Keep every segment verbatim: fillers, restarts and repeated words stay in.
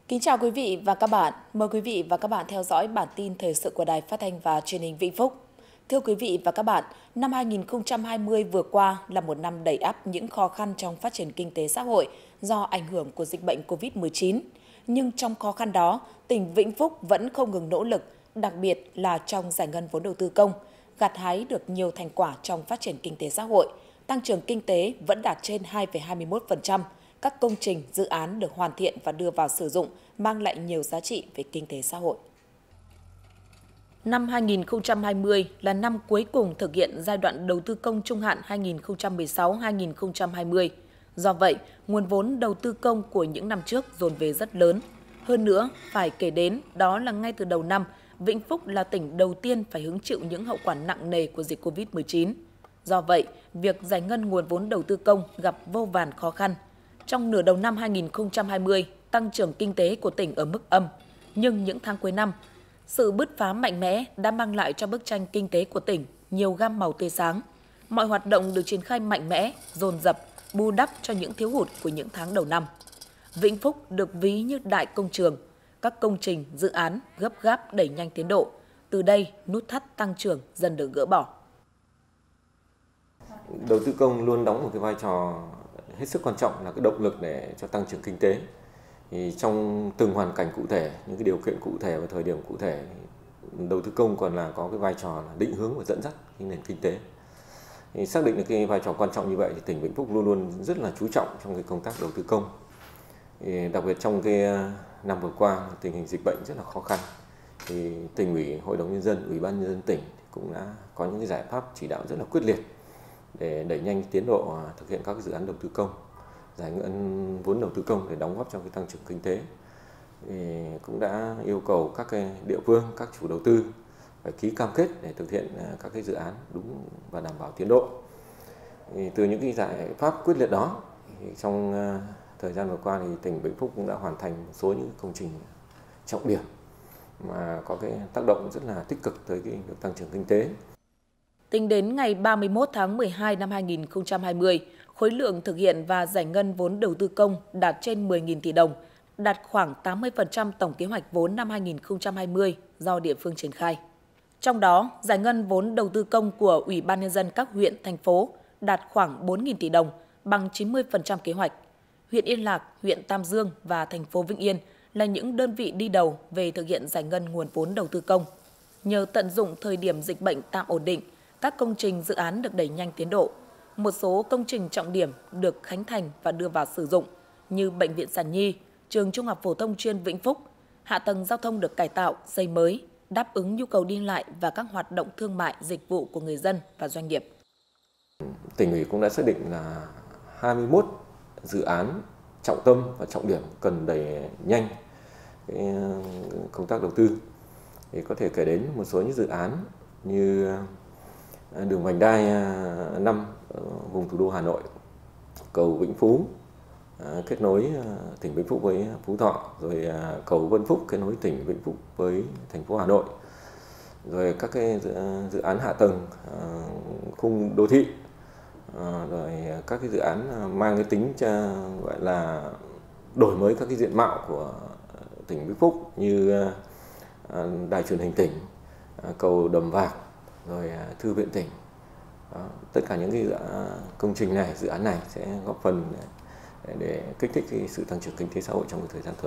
Kính chào quý vị và các bạn. Mời quý vị và các bạn theo dõi bản tin thời sự của Đài Phát thanh và Truyền hình Vĩnh Phúc. Thưa quý vị và các bạn, năm hai nghìn không trăm hai mươi vừa qua là một năm đầy ắp những khó khăn trong phát triển kinh tế xã hội do ảnh hưởng của dịch bệnh Covid mười chín. Nhưng trong khó khăn đó, tỉnh Vĩnh Phúc vẫn không ngừng nỗ lực, đặc biệt là trong giải ngân vốn đầu tư công, gặt hái được nhiều thành quả trong phát triển kinh tế xã hội. Tăng trưởng kinh tế vẫn đạt trên hai phẩy hai mươi mốt phần trăm. Các công trình, dự án được hoàn thiện và đưa vào sử dụng, mang lại nhiều giá trị về kinh tế xã hội. Năm hai nghìn không trăm hai mươi là năm cuối cùng thực hiện giai đoạn đầu tư công trung hạn hai nghìn không trăm mười sáu đến hai nghìn không trăm hai mươi. Do vậy, nguồn vốn đầu tư công của những năm trước dồn về rất lớn. Hơn nữa, phải kể đến đó là ngay từ đầu năm, Vĩnh Phúc là tỉnh đầu tiên phải hứng chịu những hậu quả nặng nề của dịch Covid mười chín. Do vậy, việc giải ngân nguồn vốn đầu tư công gặp vô vàn khó khăn. Trong nửa đầu năm hai nghìn không trăm hai mươi, tăng trưởng kinh tế của tỉnh ở mức âm. Nhưng những tháng cuối năm, sự bứt phá mạnh mẽ đã mang lại cho bức tranh kinh tế của tỉnh nhiều gam màu tươi sáng. Mọi hoạt động được triển khai mạnh mẽ, dồn dập, bù đắp cho những thiếu hụt của những tháng đầu năm. Vĩnh Phúc được ví như đại công trường, các công trình, dự án gấp gáp đẩy nhanh tiến độ. Từ đây, nút thắt tăng trưởng dần được gỡ bỏ. Đầu tư công luôn đóng một cái vai trò hết sức quan trọng, là cái động lực để cho tăng trưởng kinh tế. Thì trong từng hoàn cảnh cụ thể, những cái điều kiện cụ thể và thời điểm cụ thể, đầu tư công còn là có cái vai trò là định hướng và dẫn dắt cái nền kinh tế. Thì xác định được cái vai trò quan trọng như vậy thì tỉnh Vĩnh Phúc luôn luôn rất là chú trọng trong cái công tác đầu tư công. Thì đặc biệt trong cái năm vừa qua, tình hình dịch bệnh rất là khó khăn. Thì tỉnh ủy, hội đồng nhân dân, ủy ban nhân dân tỉnh cũng đã có những cái giải pháp chỉ đạo rất là quyết liệt để đẩy nhanh tiến độ thực hiện các dự án đầu tư công, giải ngân vốn đầu tư công để đóng góp trong cái tăng trưởng kinh tế. Thì cũng đã yêu cầu các cái địa phương, các chủ đầu tư phải ký cam kết để thực hiện các cái dự án đúng và đảm bảo tiến độ. Thì từ những cái giải pháp quyết liệt đó, thì trong thời gian vừa qua thì tỉnh Vĩnh Phúc cũng đã hoàn thành một số những công trình trọng điểm mà có cái tác động rất là tích cực tới cái việc tăng trưởng kinh tế. Tính đến ngày ba mươi mốt tháng mười hai năm hai nghìn không trăm hai mươi, khối lượng thực hiện và giải ngân vốn đầu tư công đạt trên mười nghìn tỷ đồng, đạt khoảng tám mươi phần trăm tổng kế hoạch vốn năm hai nghìn không trăm hai mươi do địa phương triển khai. Trong đó, giải ngân vốn đầu tư công của Ủy ban Nhân dân các huyện, thành phố đạt khoảng bốn nghìn tỷ đồng, bằng chín mươi phần trăm kế hoạch. Huyện Yên Lạc, huyện Tam Dương và thành phố Vĩnh Yên là những đơn vị đi đầu về thực hiện giải ngân nguồn vốn đầu tư công. Nhờ tận dụng thời điểm dịch bệnh tạm ổn định, các công trình dự án được đẩy nhanh tiến độ. Một số công trình trọng điểm được khánh thành và đưa vào sử dụng như Bệnh viện Sản Nhi, Trường Trung học phổ thông chuyên Vĩnh Phúc. Hạ tầng giao thông được cải tạo, xây mới, đáp ứng nhu cầu đi lại và các hoạt động thương mại, dịch vụ của người dân và doanh nghiệp. Tỉnh ủy cũng đã xác định là hai mươi mốt dự án trọng tâm và trọng điểm cần đẩy nhanh cái công tác đầu tư. Thì có thể kể đến một số những dự án như đường vành đai năm vùng thủ đô Hà Nội, cầu Vĩnh Phú kết nối tỉnh Vĩnh Phúc với Phú Thọ, rồi cầu Vân Phúc kết nối tỉnh Vĩnh Phúc với thành phố Hà Nội, rồi các cái dự án hạ tầng khung đô thị, rồi các cái dự án mang cái tính gọi là đổi mới các cái diện mạo của tỉnh Vĩnh Phúc như đài truyền hình tỉnh, cầu Đầm Vạc, rồi thư viện tỉnh. Đó, tất cả những cái công trình này, dự án này sẽ góp phần để, để kích thích cái sự tăng trưởng kinh tế xã hội trong thời gian tới.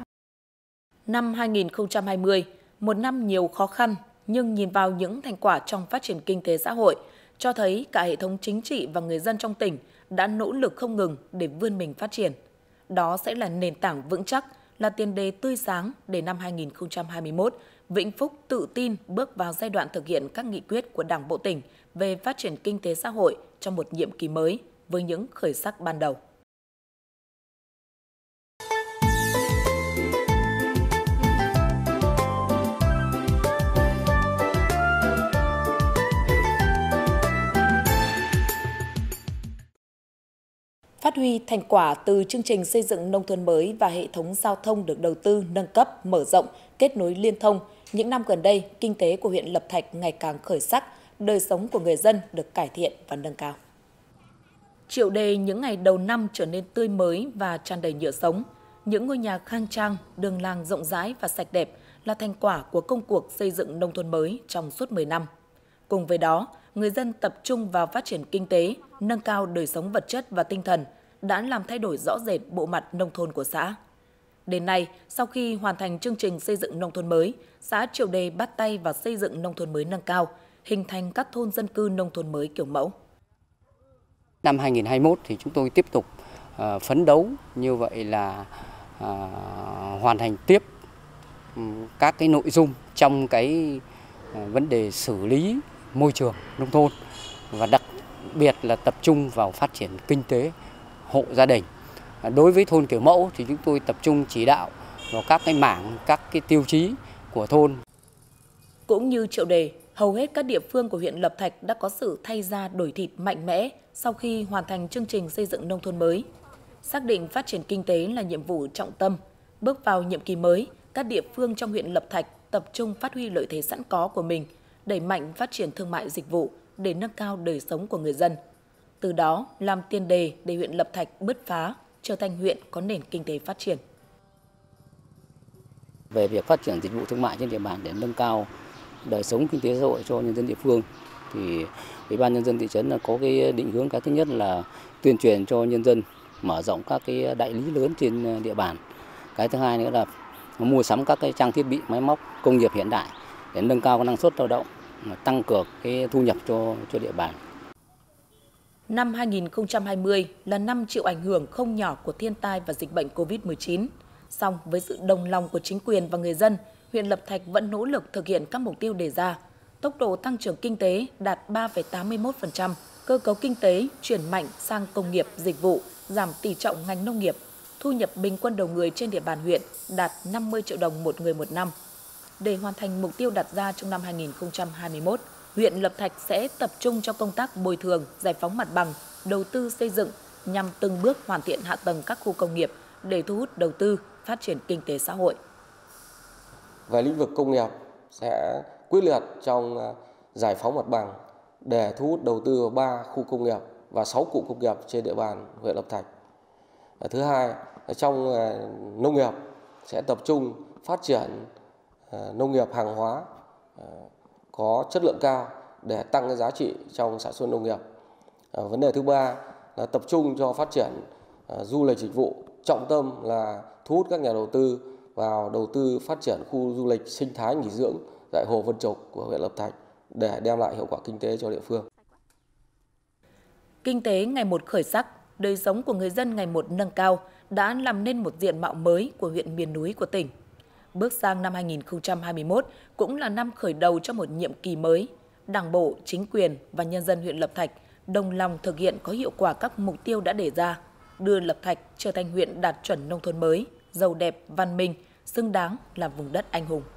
Năm hai nghìn không trăm hai mươi, một năm nhiều khó khăn, nhưng nhìn vào những thành quả trong phát triển kinh tế xã hội, cho thấy cả hệ thống chính trị và người dân trong tỉnh đã nỗ lực không ngừng để vươn mình phát triển. Đó sẽ là nền tảng vững chắc, là tiền đề tươi sáng để năm hai nghìn không trăm hai mươi mốt, Vĩnh Phúc tự tin bước vào giai đoạn thực hiện các nghị quyết của Đảng bộ tỉnh về phát triển kinh tế xã hội trong một nhiệm kỳ mới với những khởi sắc ban đầu. Phát huy thành quả từ chương trình xây dựng nông thôn mới và hệ thống giao thông được đầu tư, nâng cấp, mở rộng, kết nối liên thông, những năm gần đây, kinh tế của huyện Lập Thạch ngày càng khởi sắc, đời sống của người dân được cải thiện và nâng cao. Triệu đề những ngày đầu năm trở nên tươi mới và tràn đầy nhựa sống. những ngôi nhà khang trang, đường làng rộng rãi và sạch đẹp là thành quả của công cuộc xây dựng nông thôn mới trong suốt mười năm. Cùng với đó, người dân tập trung vào phát triển kinh tế, nâng cao đời sống vật chất và tinh thần đã làm thay đổi rõ rệt bộ mặt nông thôn của xã. Đến nay, sau khi hoàn thành chương trình xây dựng nông thôn mới, xã Triệu Đề bắt tay vào xây dựng nông thôn mới nâng cao, hình thành các thôn dân cư nông thôn mới kiểu mẫu. Năm hai nghìn không trăm hai mươi mốt thì chúng tôi tiếp tục uh, phấn đấu như vậy là uh, hoàn thành tiếp um, các cái nội dung trong cái uh, vấn đề xử lý môi trường nông thôn và đặc biệt là tập trung vào phát triển kinh tế hộ gia đình. Uh, đối với thôn kiểu mẫu thì chúng tôi tập trung chỉ đạo vào các cái mảng, các cái tiêu chí của thôn. Cũng như Triệu Đề, hầu hết các địa phương của huyện Lập Thạch đã có sự thay da đổi thịt mạnh mẽ sau khi hoàn thành chương trình xây dựng nông thôn mới. Xác định phát triển kinh tế là nhiệm vụ trọng tâm, bước vào nhiệm kỳ mới, các địa phương trong huyện Lập Thạch tập trung phát huy lợi thế sẵn có của mình, đẩy mạnh phát triển thương mại dịch vụ để nâng cao đời sống của người dân. Từ đó làm tiền đề để huyện Lập Thạch bứt phá, trở thành huyện có nền kinh tế phát triển. Về việc phát triển dịch vụ thương mại trên địa bàn để nâng cao đời sống kinh tế xã hội cho nhân dân địa phương thì Ủy ban nhân dân thị trấn là có cái định hướng. Cái thứ nhất là tuyên truyền cho nhân dân mở rộng các cái đại lý lớn trên địa bàn. Cái thứ hai nữa là mua sắm các cái trang thiết bị máy móc công nghiệp hiện đại để nâng cao năng suất lao động, tăng cường cái thu nhập cho cho địa bàn. Năm hai nghìn không trăm hai mươi là năm chịu ảnh hưởng không nhỏ của thiên tai và dịch bệnh Covid mười chín. Song với sự đồng lòng của chính quyền và người dân, huyện Lập Thạch vẫn nỗ lực thực hiện các mục tiêu đề ra. Tốc độ tăng trưởng kinh tế đạt ba phẩy tám mươi mốt phần trăm, cơ cấu kinh tế chuyển mạnh sang công nghiệp, dịch vụ, giảm tỷ trọng ngành nông nghiệp. Thu nhập bình quân đầu người trên địa bàn huyện đạt năm mươi triệu đồng một người một năm. Để hoàn thành mục tiêu đặt ra trong năm hai nghìn không trăm hai mươi mốt, huyện Lập Thạch sẽ tập trung cho công tác bồi thường, giải phóng mặt bằng, đầu tư xây dựng nhằm từng bước hoàn thiện hạ tầng các khu công nghiệp để thu hút đầu tư, phát triển kinh tế xã hội. Về lĩnh vực công nghiệp sẽ quyết liệt trong giải phóng mặt bằng để thu hút đầu tư vào ba khu công nghiệp và sáu cụm công nghiệp trên địa bàn huyện Lập Thạch. Thứ hai, trong nông nghiệp sẽ tập trung phát triển nông nghiệp hàng hóa có chất lượng cao để tăng cái giá trị trong sản xuất nông nghiệp. Vấn đề thứ ba là tập trung cho phát triển du lịch dịch vụ, trọng tâm là thu hút các nhà đầu tư vào đầu tư phát triển khu du lịch sinh thái nghỉ dưỡng tại Hồ Vân Trục của huyện Lập Thạch để đem lại hiệu quả kinh tế cho địa phương. Kinh tế ngày một khởi sắc, đời sống của người dân ngày một nâng cao đã làm nên một diện mạo mới của huyện miền núi của tỉnh. Bước sang năm hai nghìn không trăm hai mươi mốt cũng là năm khởi đầu cho một nhiệm kỳ mới. Đảng bộ, chính quyền và nhân dân huyện Lập Thạch đồng lòng thực hiện có hiệu quả các mục tiêu đã đề ra, đưa Lập Thạch trở thành huyện đạt chuẩn nông thôn mới, giàu đẹp, văn minh, xứng đáng là vùng đất anh hùng.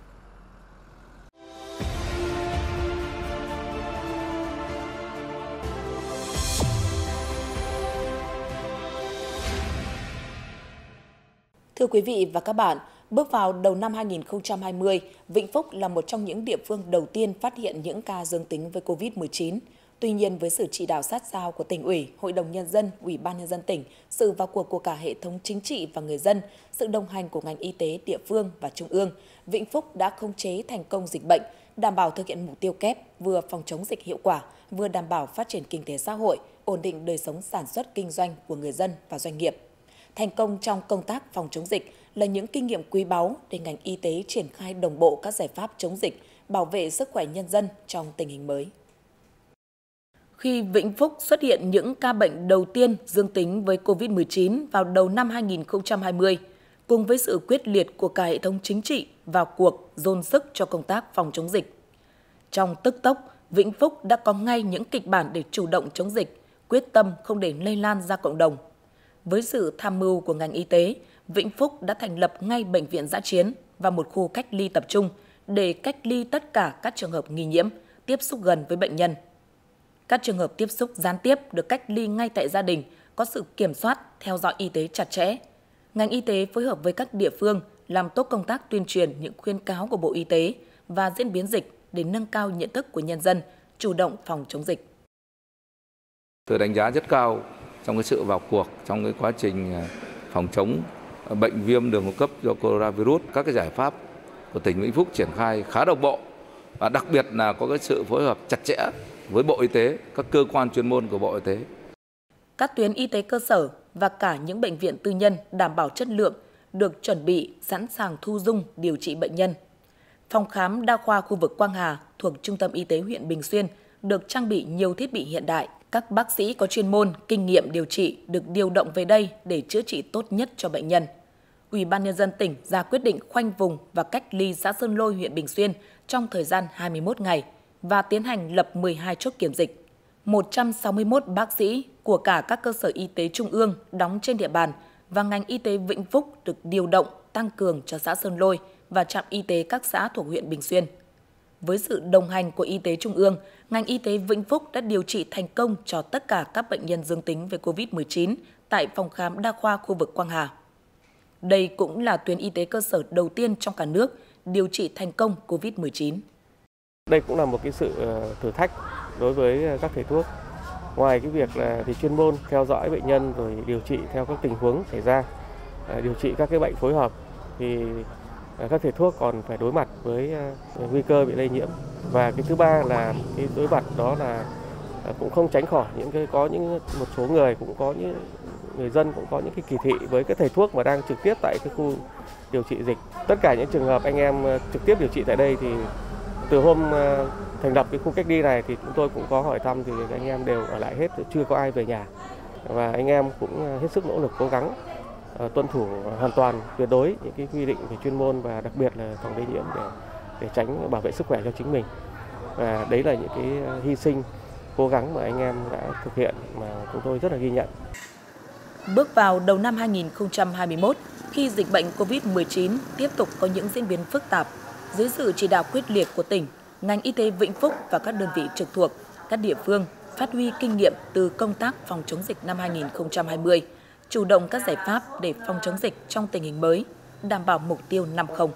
Thưa quý vị và các bạn, bước vào đầu năm hai nghìn không trăm hai mươi, Vĩnh Phúc là một trong những địa phương đầu tiên phát hiện những ca dương tính với Covid mười chín. Tuy nhiên, với sự chỉ đạo sát sao của Tỉnh ủy, Hội đồng Nhân dân, Ủy ban Nhân dân tỉnh, sự vào cuộc của cả hệ thống chính trị và người dân, sự đồng hành của ngành y tế địa phương và trung ương, Vĩnh Phúc đã khống chế thành công dịch bệnh, đảm bảo thực hiện mục tiêu kép vừa phòng chống dịch hiệu quả, vừa đảm bảo phát triển kinh tế xã hội, ổn định đời sống sản xuất kinh doanh của người dân và doanh nghiệp. Thành công trong công tác phòng chống dịch là những kinh nghiệm quý báu để ngành y tế triển khai đồng bộ các giải pháp chống dịch, bảo vệ sức khỏe nhân dân trong tình hình mới. Khi Vĩnh Phúc xuất hiện những ca bệnh đầu tiên dương tính với Covid mười chín vào đầu năm hai nghìn không trăm hai mươi, cùng với sự quyết liệt của cả hệ thống chính trị vào cuộc dồn sức cho công tác phòng chống dịch. Trong tức tốc, Vĩnh Phúc đã có ngay những kịch bản để chủ động chống dịch, quyết tâm không để lây lan ra cộng đồng. Với sự tham mưu của ngành y tế, Vĩnh Phúc đã thành lập ngay bệnh viện dã chiến và một khu cách ly tập trung để cách ly tất cả các trường hợp nghi nhiễm, tiếp xúc gần với bệnh nhân. Các trường hợp tiếp xúc gián tiếp được cách ly ngay tại gia đình, có sự kiểm soát, theo dõi y tế chặt chẽ. Ngành y tế phối hợp với các địa phương làm tốt công tác tuyên truyền những khuyến cáo của Bộ Y tế và diễn biến dịch để nâng cao nhận thức của nhân dân, chủ động phòng chống dịch. Tôi đánh giá rất cao trong cái sự vào cuộc trong cái quá trình phòng chống bệnh viêm đường hô hấp cấp do coronavirus. Các cái giải pháp của tỉnh Vĩnh Phúc triển khai khá đồng bộ và đặc biệt là có cái sự phối hợp chặt chẽ với Bộ Y tế, các cơ quan chuyên môn của Bộ Y tế. Các tuyến y tế cơ sở và cả những bệnh viện tư nhân đảm bảo chất lượng được chuẩn bị sẵn sàng thu dung điều trị bệnh nhân. Phòng khám đa khoa khu vực Quang Hà thuộc Trung tâm Y tế huyện Bình Xuyên được trang bị nhiều thiết bị hiện đại. Các bác sĩ có chuyên môn, kinh nghiệm điều trị được điều động về đây để chữa trị tốt nhất cho bệnh nhân. Ủy ban Nhân dân tỉnh ra quyết định khoanh vùng và cách ly xã Sơn Lôi, huyện Bình Xuyên trong thời gian hai mươi mốt ngày và tiến hành lập mười hai chốt kiểm dịch. một trăm sáu mươi mốt bác sĩ của cả các cơ sở y tế trung ương đóng trên địa bàn và ngành y tế Vĩnh Phúc được điều động tăng cường cho xã Sơn Lôi và trạm y tế các xã thuộc huyện Bình Xuyên. Với sự đồng hành của y tế trung ương, ngành y tế Vĩnh Phúc đã điều trị thành công cho tất cả các bệnh nhân dương tính với covid mười chín tại phòng khám đa khoa khu vực Quang Hà. Đây cũng là tuyến y tế cơ sở đầu tiên trong cả nước điều trị thành công covid mười chín. Đây cũng là một cái sự thử thách đối với các thầy thuốc. Ngoài cái việc là thì chuyên môn theo dõi bệnh nhân rồi điều trị theo các tình huống xảy ra, điều trị các cái bệnh phối hợp thì các thầy thuốc còn phải đối mặt với nguy cơ bị lây nhiễm. Và cái thứ ba là cái đối mặt đó là cũng không tránh khỏi những cái có những một số người cũng có những người dân cũng có những cái kỳ thị với cái thầy thuốc mà đang trực tiếp tại cái khu điều trị dịch. Tất cả những trường hợp anh em trực tiếp điều trị tại đây thì từ hôm thành lập cái khu cách ly này thì chúng tôi cũng có hỏi thăm thì anh em đều ở lại hết, chưa có ai về nhà. Và anh em cũng hết sức nỗ lực cố gắng tuân thủ hoàn toàn tuyệt đối những cái quy định về chuyên môn và đặc biệt là phòng lây nhiễm để để tránh bảo vệ sức khỏe cho chính mình. Và đấy là những cái hy sinh cố gắng mà anh em đã thực hiện mà chúng tôi rất là ghi nhận. Bước vào đầu năm hai nghìn không trăm hai mươi mốt, khi dịch bệnh covid mười chín tiếp tục có những diễn biến phức tạp, dưới sự chỉ đạo quyết liệt của tỉnh, ngành y tế Vĩnh Phúc và các đơn vị trực thuộc, các địa phương phát huy kinh nghiệm từ công tác phòng chống dịch năm hai nghìn không trăm hai mươi, chủ động các giải pháp để phòng chống dịch trong tình hình mới, đảm bảo mục tiêu năm không.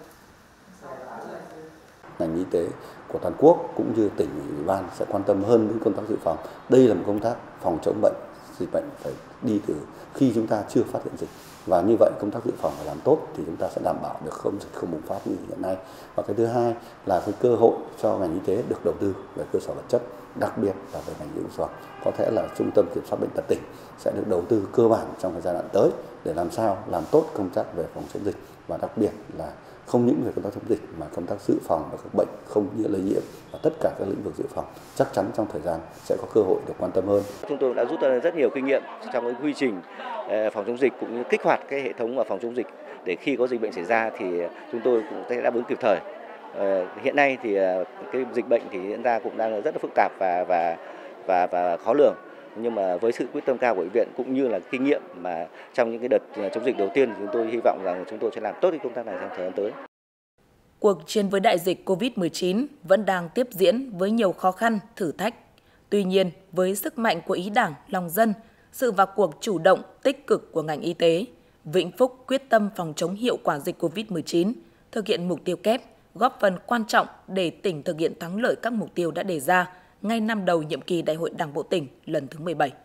Ngành y tế của toàn quốc cũng như tỉnh ủy ban sẽ quan tâm hơn đến công tác dự phòng. Đây là một công tác phòng chống bệnh, dịch bệnh phải đi từ khi chúng ta chưa phát hiện dịch. Và như vậy công tác dự phòng phải làm tốt thì chúng ta sẽ đảm bảo được không dịch không bùng phát như hiện nay. Và cái thứ hai là cái cơ hội cho ngành y tế được đầu tư về cơ sở vật chất, đặc biệt là về ngành dự phòng. Có thể là trung tâm kiểm soát bệnh tật tỉnh sẽ được đầu tư cơ bản trong thời gian tới để làm sao làm tốt công tác về phòng chống dịch và đặc biệt là không những về công tác chống dịch mà công tác dự phòng và các bệnh không như lây nhiễm và tất cả các lĩnh vực dự phòng chắc chắn trong thời gian sẽ có cơ hội được quan tâm hơn. Chúng tôi đã rút ra rất nhiều kinh nghiệm trong cái quy trình phòng chống dịch cũng như kích hoạt cái hệ thống phòng chống dịch để khi có dịch bệnh xảy ra thì chúng tôi cũng sẽ đáp ứng kịp thời. Hiện nay thì cái dịch bệnh thì diễn ra cũng đang rất là phức tạp và và và và khó lường. Nhưng mà với sự quyết tâm cao của bệnh viện cũng như là kinh nghiệm mà trong những cái đợt chống dịch đầu tiên thì chúng tôi hy vọng rằng chúng tôi sẽ làm tốt cái công tác này trong thời gian tới. Cuộc chiến với đại dịch covid mười chín vẫn đang tiếp diễn với nhiều khó khăn, thử thách. Tuy nhiên, với sức mạnh của ý Đảng, lòng dân, sự vào cuộc chủ động, tích cực của ngành y tế, Vĩnh Phúc quyết tâm phòng chống hiệu quả dịch covid mười chín, thực hiện mục tiêu kép, góp phần quan trọng để tỉnh thực hiện thắng lợi các mục tiêu đã đề ra ngay năm đầu nhiệm kỳ Đại hội Đảng bộ tỉnh lần thứ mười bảy.